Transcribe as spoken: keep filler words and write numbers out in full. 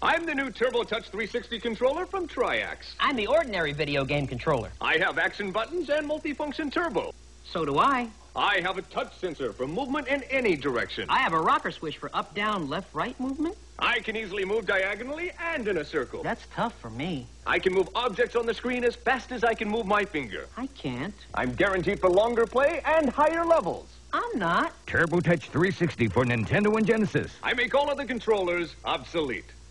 I'm the new Turbo Touch three sixty controller from Triax. I'm the ordinary video game controller. I have action buttons and multifunction turbo. So do I. I have a touch sensor for movement in any direction. I have a rocker switch for up, down, left, right movement. I can easily move diagonally and in a circle. That's tough for me. I can move objects on the screen as fast as I can move my finger. I can't. I'm guaranteed for longer play and higher levels. I'm not. Turbo Touch three sixty for Nintendo and Genesis. I make all of the controllers obsolete.